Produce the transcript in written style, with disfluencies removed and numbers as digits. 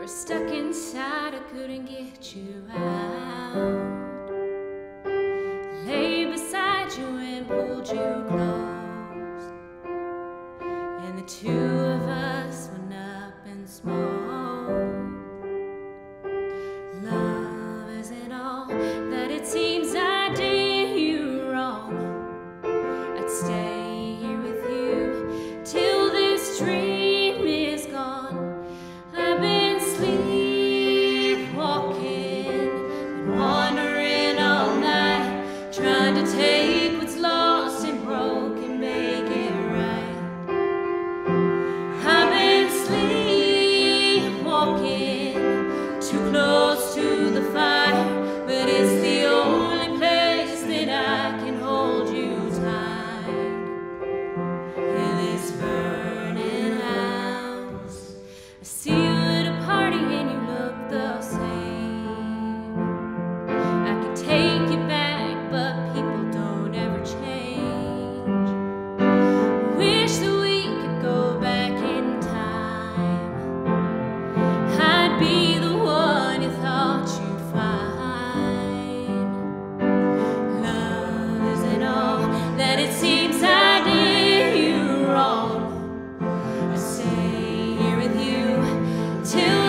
were stuck inside, I couldn't get you out. Lay beside you and pulled you close, and the two of us went up in smoke. Love isn't all that it seems. I did you wrong. I'd stay here with you till this dream is gone. I've been sleepwalking and wandering all night, trying to take what's lost and broken, make it right. I've been sleepwalking too close to the fire, but it's the only place that I can hold you tight. In this burning house, I see you at a party and you look the same. I could take you back, but people don't ever change. Wish that we could go back in time. I'd be the one you thought you'd find. Love isn't all that it seems. I did you wrong. I stay here with you till